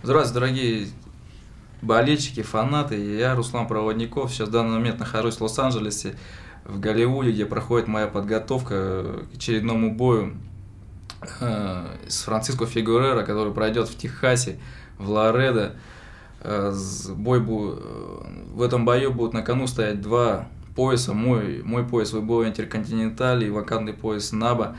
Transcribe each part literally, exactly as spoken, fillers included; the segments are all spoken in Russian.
Здравствуйте, дорогие болельщики, фанаты. Я Руслан Проводников. Сейчас в данный момент нахожусь в Лос-Анджелесе, в Голливуде, где проходит моя подготовка к очередному бою э, с Франциско Фигуэро, который пройдет в Техасе, в Ларедо. Э, бой бу... В этом бою будут на кону стоять два пояса. Мой, мой пояс бой интерконтиненталь и вакантный пояс Наба.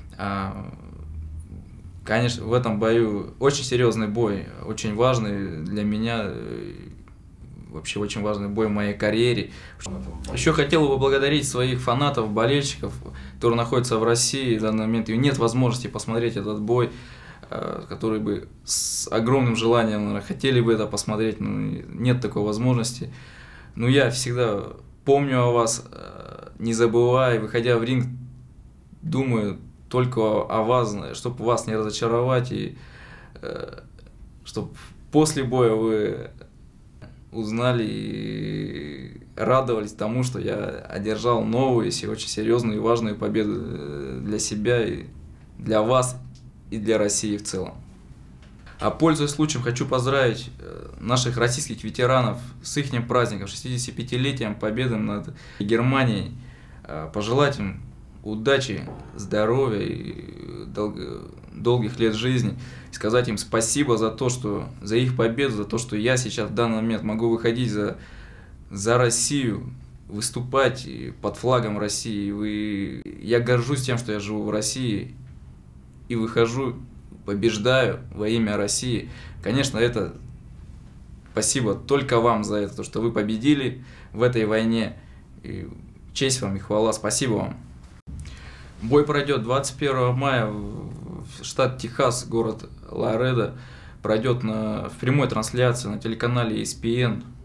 Конечно, в этом бою очень серьезный бой, очень важный для меня, вообще очень важный бой в моей карьере. Еще хотел бы поблагодарить своих фанатов, болельщиков, которые находятся в России в данный момент. И нет возможности посмотреть этот бой, которые бы с огромным желанием, наверное, хотели бы это посмотреть, но нет такой возможности. Но я всегда помню о вас, не забывая, выходя в ринг, думаю только о вас, чтобы вас не разочаровать, и э, чтобы после боя вы узнали и радовались тому, что я одержал новую, очень серьезную и важную победу для себя, и для вас, и для России в целом. А пользуясь случаем, хочу поздравить наших российских ветеранов с их праздником, шестидесятипятилетием победы над Германией, пожелать им удачи, здоровья и дол долгих лет жизни. И сказать им спасибо за то, что за их победу, за то, что я сейчас в данный момент могу выходить за, за Россию, выступать под флагом России. Вы, я горжусь тем, что я живу в России и выхожу, побеждаю во имя России. Конечно, это спасибо только вам за это, то, что вы победили в этой войне. И честь вам и хвала. Спасибо вам. Бой пройдет двадцать первого мая в штат Техас, город Ларедо. Пройдет на, в прямой трансляции на телеканале и эс пи эн.